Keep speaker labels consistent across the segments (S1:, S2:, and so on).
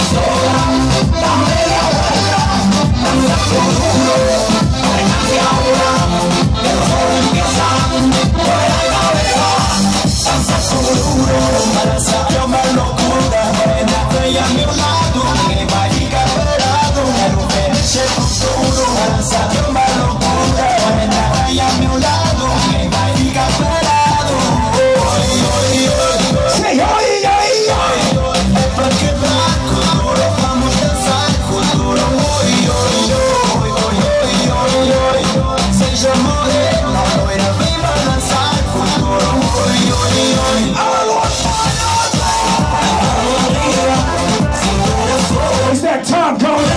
S1: sola, da media vuelta, danza duro, frecuencia ahora, que todo empieza, mueve la cabeza, danza duro, balanceado más locura, morena bella a mi lado, que va a llegar parado, quero ver esse futuro, balanceado más locura, morena bella a mi lado, que va a llegar parado, say oi, oi, oi, é pra quebrar cultura, vamos dançar cultura, oi, oi, oi, oi, oi, oi, seja morena, loira, vem balançar cultura, oi, oi, oi, Allure. It's that time going.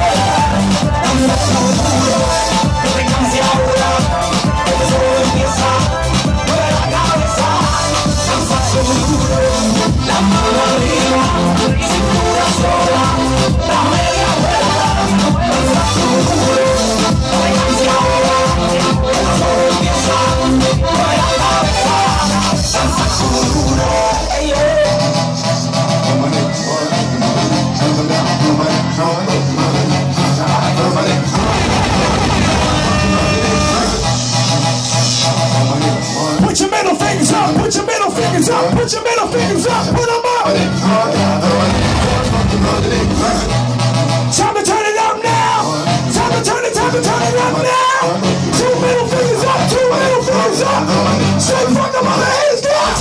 S1: La mano arriba, cintura sola, la media vuelta, danza duro, frecuencia ahora, todo empieza, mueve la cabeza, danza duro, ey, put your middle fingers up, put your middle fingers up, put your middle fingers up, put them up. Time to turn it up now. Time to turn it up now. Two middle fingers up, two middle fingers up. Straight from the mother, hands down.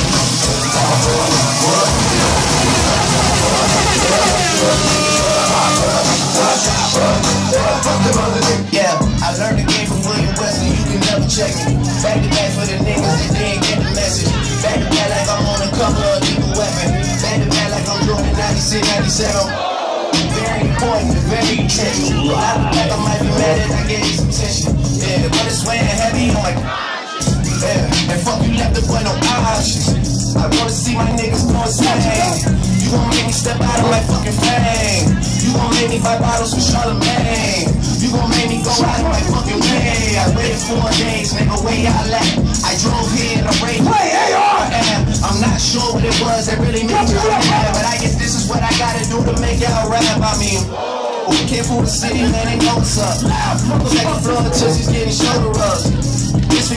S2: Yeah, I learned the game from William Wesley, you can never check me. Back to back for the niggas that didn't get the message. Back to back like I'm on a cover of Lethal Weapon. Back to back like I'm doing 96, 97. Very important, very intentional. Out the back I might be mad that I gave you some tension. Yeah, but it's weighing heavy on my yeah, and fuck you left the boy no options. I wanna see my niggas going insane. You gon' make me step out of my fucking fame. You gon' make me buy bottles with Charlemagne. You gon' make me go out of my fucking way. I waited 4 days, nigga, where y'all at? I drove here in a race. I'm not sure what it was that really made y'all mad, but I guess this is what I gotta do to make y'all rap. I mean, we can't fool the city, man, they know what's up. Look like a floor, the tussies getting shoulder rubs.